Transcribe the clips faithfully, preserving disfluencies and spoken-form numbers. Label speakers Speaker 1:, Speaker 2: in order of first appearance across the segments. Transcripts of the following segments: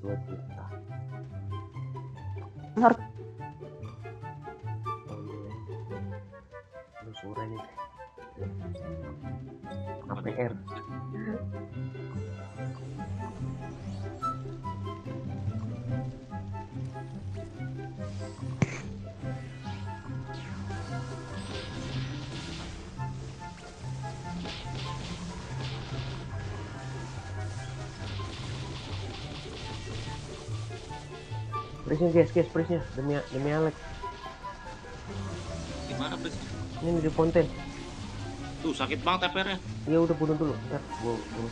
Speaker 1: dua juta.
Speaker 2: Ngerti.
Speaker 1: Oh iya. Lu sore nih. A P R. Prisnya guys, guys, prisnya demi demi Alex.
Speaker 3: Gimana pres?
Speaker 1: Ini di fonten.
Speaker 3: Tuh sakit banget T P R-nya.
Speaker 1: Iya udah bunuh dulu. Ntar gua bunuh.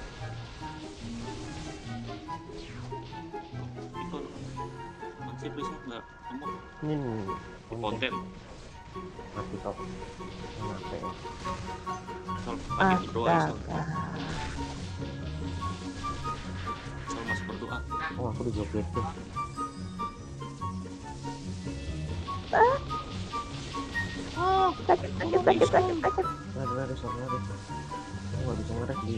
Speaker 3: Itu masih prisnya nggak nemu
Speaker 1: Ini nih,
Speaker 3: di konten.
Speaker 1: mati top. Nah, A P R.
Speaker 3: Soal lagi berdoa ya, Sol.
Speaker 2: Astaga.
Speaker 3: Sol masih berdoa.
Speaker 1: Oh aku dijogetin.
Speaker 2: Ah. Oh, sakit, sakit, sakit, sakit, sakit.
Speaker 1: Lari lari soal lari. Aku nggak bisa ngeres di.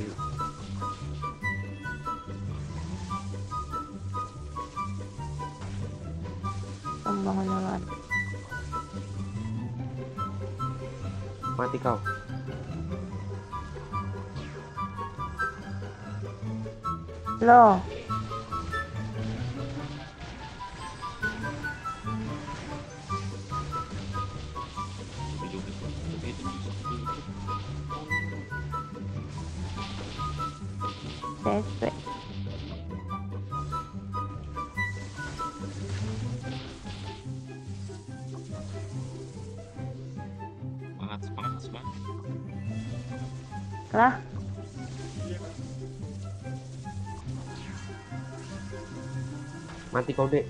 Speaker 2: Pembangunan.
Speaker 1: Mati kau.
Speaker 2: Loh.
Speaker 3: Joget-joget. Joget-joget.
Speaker 2: C S P.
Speaker 3: Semangat, semangat, semangat.
Speaker 2: Lah.
Speaker 1: Mati kau dek.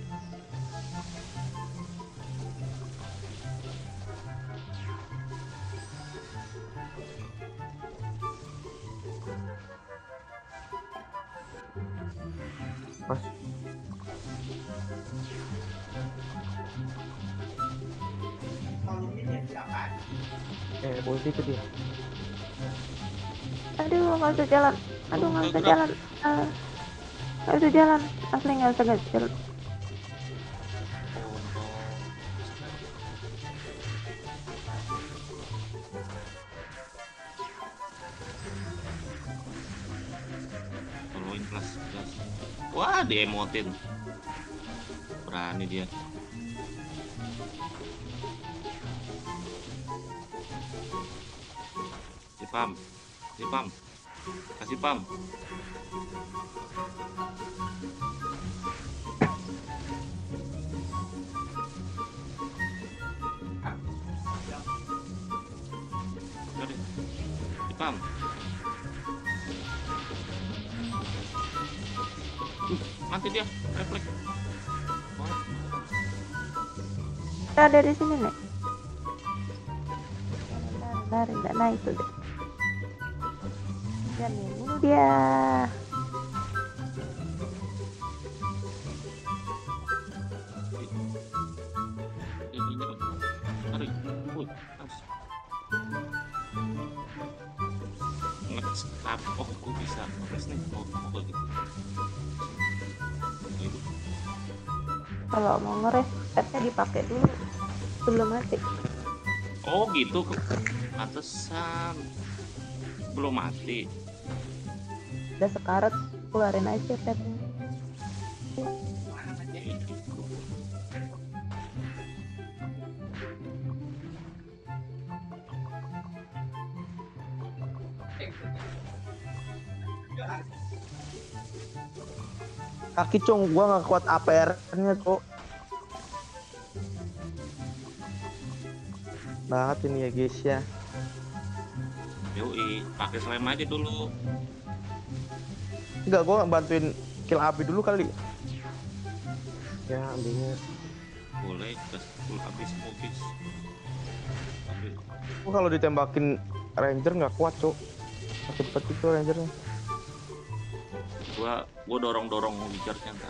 Speaker 1: Pas. Eh, boleh itu dia.
Speaker 2: Aduh, nggak bisa jalan. Aduh, nggak bisa jalan. Ah, nggak bisa jalan. Asli nggak bisa nggak bisa jalan.
Speaker 3: Oh no. Tolongin kelas kelas. Wah, diemotin. Berani dia. Kasih pam. Kasih pam. Kasih pam. Kasih pam. Uh, mati dia. Refleks. Wah.
Speaker 2: Ada di sini nih. Lari, lari, nah itu deh. Dan nih, bunuh dia.
Speaker 3: Tarik. Wih, pas. Nge-stop. Oh, gue bisa. Oke, nih. Oh, oh, gitu. Gitu.
Speaker 2: Kalau mau ngeres, petnya dipakai dulu sebelum mati.
Speaker 3: Oh, gitu. Pantesan. Belum mati.
Speaker 2: Udah sekarat, keluarin aja petnya.
Speaker 4: Kaki cong, gua nggak kuat A P R-nya kok. Banget ini ya guys ya.
Speaker 3: Yoi, pakai slime aja dulu.
Speaker 4: Enggak, gua bantuin kill Abi dulu kali.
Speaker 1: Ya ambilnya.
Speaker 3: Boleh, gas full habis habis. Ambil.
Speaker 4: Gua kalau ditembakin Ranger nggak kuat cok. Cepet itu Rangernya.
Speaker 3: Gua gua dorong-dorong Witcher-nya ntar.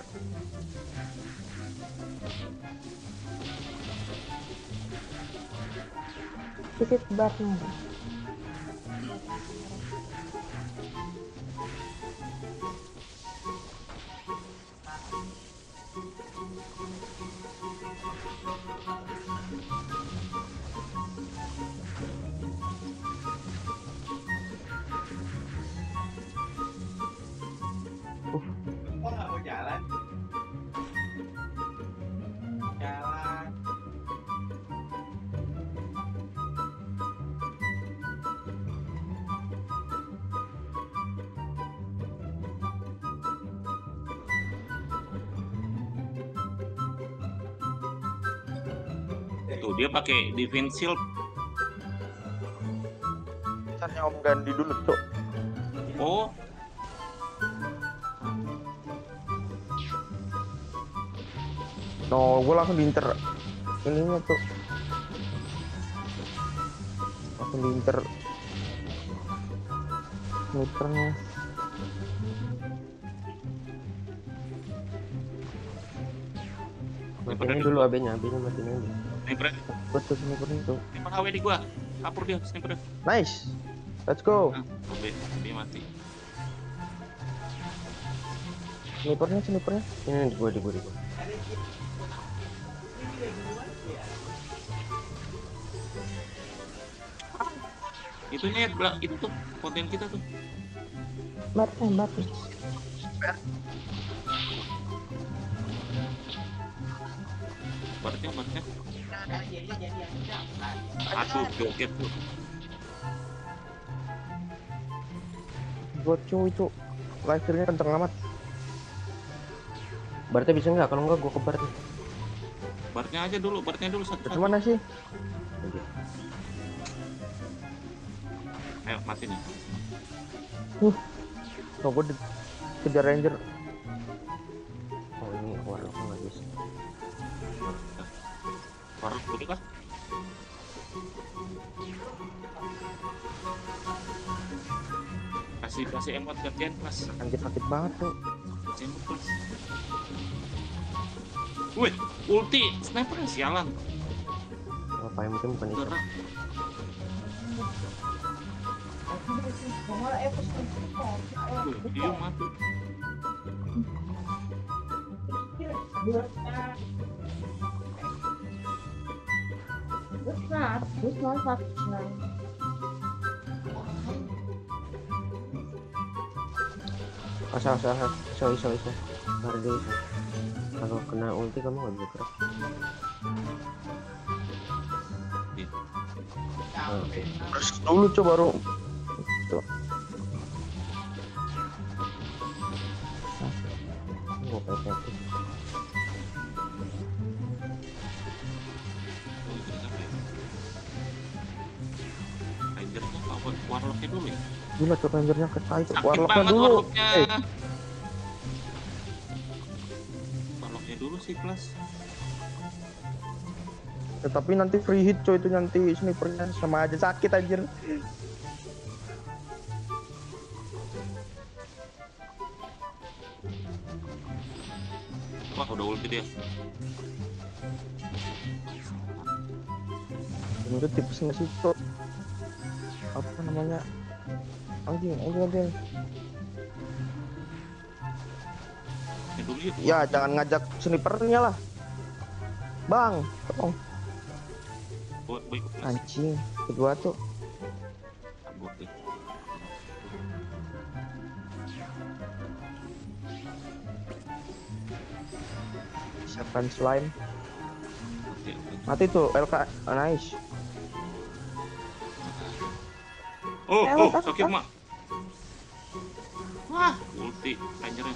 Speaker 2: Visit barnya deh.
Speaker 3: Tuh dia pakai defense shield.
Speaker 4: Caranya Om Gandhi dulu, Cok.
Speaker 3: Oh,
Speaker 4: No, gue langsung diinter ininya, Cok. Langsung diinter snipernya.
Speaker 1: Matiin dulu A B-nya, A B-nya matiin aja.
Speaker 3: sniper,
Speaker 4: Betul sniper itu.
Speaker 3: sniper H W di gua. Kapur dia, sniper.
Speaker 4: Nice. Let's go.
Speaker 3: Nah, oke, dia mati.
Speaker 4: Snipernya, snipernya.
Speaker 1: Ini di gua, di gua, di gua.
Speaker 3: Itu nih, belak- itu tuh konten kita tuh.
Speaker 2: Bat tembak.
Speaker 3: Baratnya, baratnya. Aduh, joget tuh.
Speaker 4: Buat Cok itu. Live-nya kenceng amat.
Speaker 1: Berarti bisa nggak? Kalau nggak gua ke Bart nih.
Speaker 3: Baratnya aja dulu, baratnya dulu satu.
Speaker 4: Dari mana sih?
Speaker 1: Oke.
Speaker 3: Ayo, mati nih.
Speaker 4: Uh. Oh, gue kejar ranger.
Speaker 1: Oh ini warlock nggak bisa.
Speaker 3: Baru dulu kah? Kasih kasih emot gantian kelas.
Speaker 4: Anjir sakit banget, Cok.
Speaker 3: Kasih emot kelas. Wih, ulti sniper sialan.
Speaker 1: Apa yang mungkin bukan itu?
Speaker 3: Gerak. Tuh, dia mati.
Speaker 1: Asal asal asal. Iso iso iso. Tarik dulu iso. Kalau kena ulti kamu nggak bisa gerak. Oh, oke.
Speaker 4: Terus dulu Cok baru. Cok.
Speaker 1: Gua pakai pakai.
Speaker 3: Rangernya apa? Warlocknya dulu ya?
Speaker 4: Gila Cok rangernya ketai Cok.
Speaker 3: Sakit
Speaker 4: Warlocknya
Speaker 3: banget
Speaker 4: dulu.
Speaker 3: warlocknya.
Speaker 4: Eh,
Speaker 3: Warlocknya dulu sih kelas.
Speaker 4: ya, tapi nanti free hit Cok itu nanti snipernya sama aja sakit anjir.
Speaker 3: Wah, udah ulti dia.
Speaker 4: Itu tips nggak sih Cok? Apa namanya? Anjing, anjing, anjing.
Speaker 3: Ya dulu ya.
Speaker 4: Ya jangan ngajak snipernya lah. Bang, tolong.
Speaker 3: Buat baik kelas.
Speaker 4: Anjing, kedua tuh.
Speaker 3: Buat deh.
Speaker 4: Siapkan slime.
Speaker 3: Oke, oke.
Speaker 4: Mati tuh L K. Ah, nice.
Speaker 3: Oh,
Speaker 2: Eh,
Speaker 3: oh,
Speaker 2: apa,
Speaker 3: sakit
Speaker 2: apa?
Speaker 3: mak. Wah, ulti rangernya.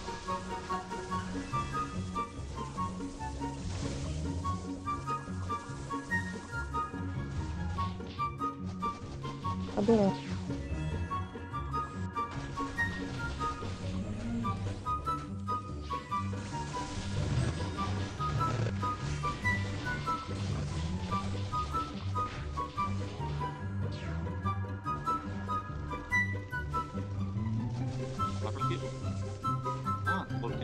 Speaker 2: Aduh ya.
Speaker 3: Warlock dia. Ah, ultnya.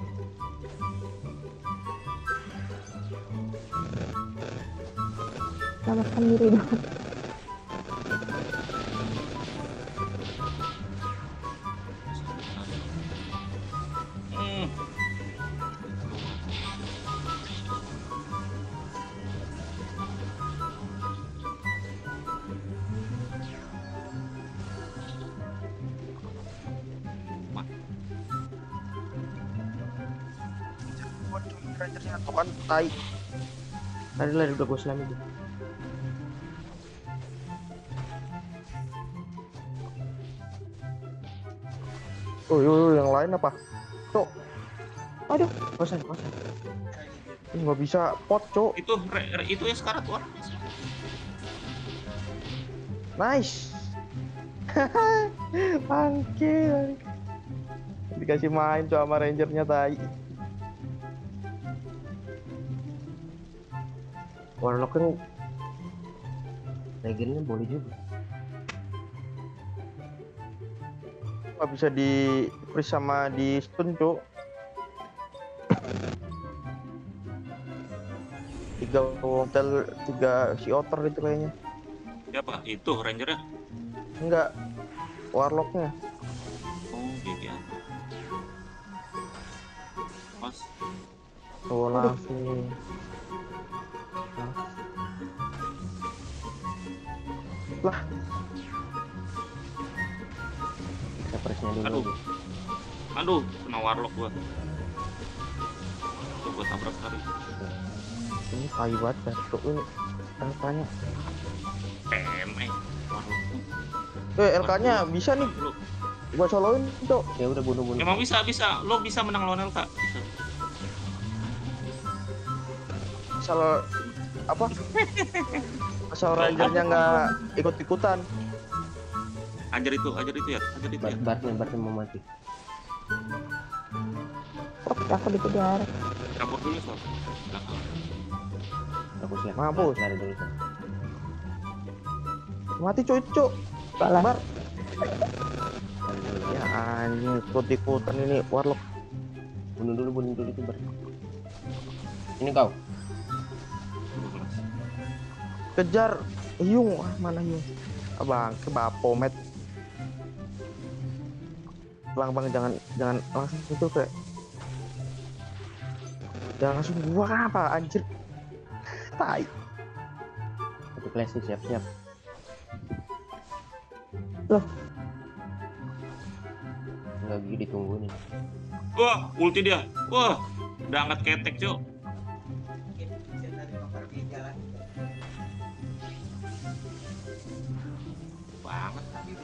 Speaker 2: Selamatkan diri dong.
Speaker 3: Hmm. Mak,
Speaker 4: Rangernya tuh kan tai.
Speaker 1: Tadi lari udah gua selamin tuh.
Speaker 4: Oh, yo, yo, yang lain apa? Cok,
Speaker 2: Oh Waduh,
Speaker 1: Kosan, kosan.
Speaker 4: Ih, nggak bisa pot, cok.
Speaker 3: Itu re- re- itu ya sekarat war.
Speaker 4: Nice. Bangke, bangke. Dikasih main cok sama rangernya tai.
Speaker 1: Warlock kan legendnya boleh juga.
Speaker 4: Nggak bisa di freeze sama di stun, cok. Tiga hotel, tiga si otter itu kayaknya.
Speaker 3: Siapa? Itu rangernya.
Speaker 4: Enggak, warlocknya.
Speaker 3: Oh, gitu. Mas,
Speaker 4: Oh, langsung. Lah,
Speaker 1: Kita presnya dulu.
Speaker 3: Aduh.
Speaker 1: aja.
Speaker 3: aduh, kena warlock gua. Tuh gua tabrak kali.
Speaker 4: ini tai banget dah. Tuh, ini L K-nya.
Speaker 3: Em, eh, warlock.
Speaker 4: Eh, L K-nya bisa nih.
Speaker 3: Lu,
Speaker 4: Gua soloin, cok.
Speaker 1: Ya udah bunuh-bunuh.
Speaker 3: emang bisa, bisa. Lo bisa menang lawan L K. Bisa.
Speaker 4: Asal apa? Asal rangernya nggak ikut-ikutan.
Speaker 3: Ajar itu, ajar itu ya, ajar itu
Speaker 1: Bar
Speaker 3: ya.
Speaker 1: Bartnya, Bartnya mau mati.
Speaker 2: oh, aku dikejar.
Speaker 3: Rapor dulu soal. Belakang.
Speaker 1: Aku siap.
Speaker 4: Mampus.
Speaker 1: Lari dulu. Sob.
Speaker 4: Mati, cok, itu, cok.
Speaker 2: Balas.
Speaker 4: Bar.
Speaker 1: Lari dulu.
Speaker 4: Ya anjing, ikut-ikutan ini warlock.
Speaker 1: Bunuh dulu, bunuh dulu itu Bar. Ini kau.
Speaker 3: Dulu kelas.
Speaker 4: Kejar Hyung. Ah, mana Hyung? Abang, ke Bapomet. Bang, bang, jangan jangan langsung itu kayak. Jangan langsung gua apa anjir. Tai.
Speaker 1: Itu classic, siap-siap.
Speaker 2: Loh.
Speaker 1: Enggak gigi ditunggu nih.
Speaker 3: Wah, ulti dia. Wah, udah angkat ketek, Cuk. Banget.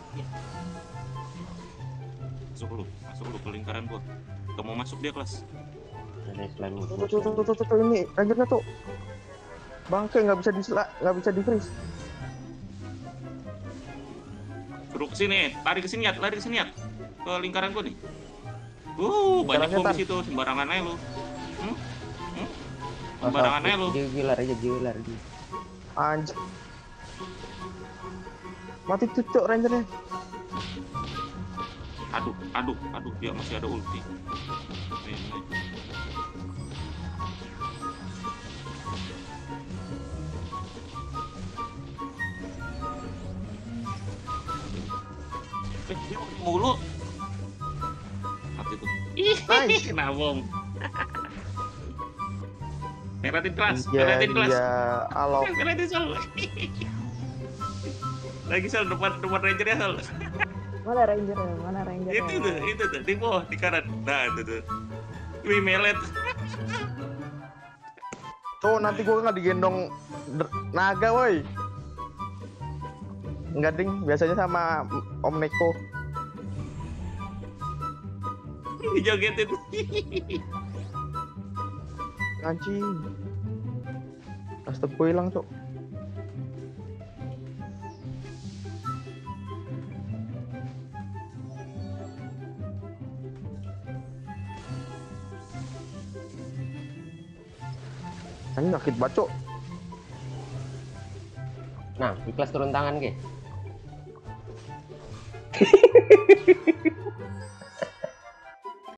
Speaker 3: Masuk lu, masuk lu ke lingkaran gua. Gak mau masuk dia kelas.
Speaker 1: Ada slime
Speaker 4: Tuh,
Speaker 1: musuh.
Speaker 4: tuh, tuh, tuh, tuh, tuh, tuh, ini rangernya tuh. Bangke nggak bisa di nggak bisa di freeze.
Speaker 3: Suruh ke sini, lari ke sini ya, lari ke sini ya. Ke lingkaran gua nih. Uh, banyak
Speaker 4: Lingkarannya,
Speaker 3: gua
Speaker 4: Tan.
Speaker 3: di situ, sembarangan aja lu. Hmm? Hmm? Sembarangan aja lu.
Speaker 1: Dia gilar aja, gilar aja.
Speaker 4: Anjir. Mati cucuk rangernya.
Speaker 3: Aduh, aduh, aduh, dia masih ada ulti. Nih, nih. Eh, dia ulti mulu. Mati tuh. Ih,
Speaker 4: Nice.
Speaker 3: kena bom. Meratin kelas,
Speaker 4: Iya,
Speaker 3: meratin kelas.
Speaker 4: iya, alok.
Speaker 3: Meratin sol. Lagi sol depan depan ranger ya sol.
Speaker 2: Mana ranger? Mana ranger?
Speaker 3: Itu tuh, itu tuh di bawah di kanan. Nah, itu tuh. Wih melet.
Speaker 4: Tuh nanti gua nggak digendong der- naga, woi. Enggak ding, biasanya sama Om Neko.
Speaker 3: Dijogetin.
Speaker 4: Anjing. Astaga, hilang, cok. Anjing sakit banget, cok.
Speaker 1: Nah, ikhlas turun tangan ke.